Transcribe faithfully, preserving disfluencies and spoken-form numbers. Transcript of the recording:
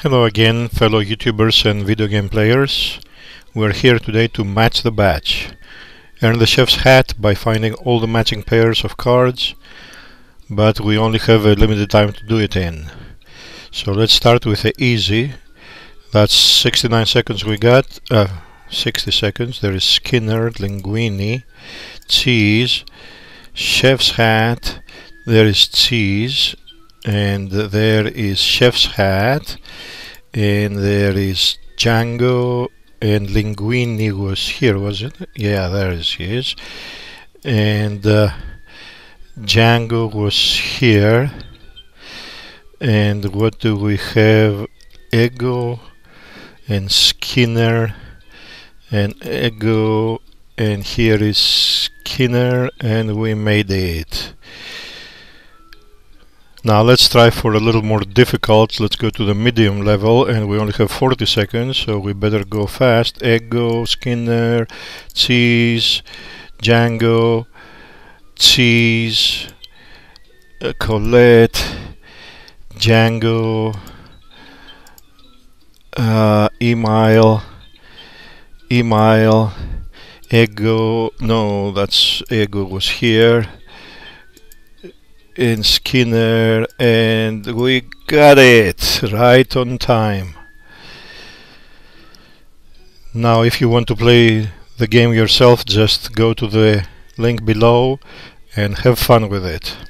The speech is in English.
Hello again, fellow YouTubers and video game players. We're here today to match the badge. Earn the chef's hat by finding all the matching pairs of cards, but we only have a limited time to do it in. So let's start with the easy. That's sixty-nine seconds we got. Uh, sixty seconds. There is Skinner, Linguini, cheese, chef's hat. There is cheese, and there is chef's hat, and there is Django, and Linguini was here, was it? Yeah, there is he is. And uh, Django was here. And what do we have? Ego and Skinner and Ego, and here is Skinner, and we made it. Now let's try for a little more difficult. Let's go to the medium level, and we only have forty seconds, so we better go fast. Ego, Skinner, cheese, Django, cheese, uh, Colette, Django, uh, email, email, Ego. No, that's Ego was here. In Skinner, and we got it right on time. Now if you want to play the game yourself, just go to the link below and have fun with it.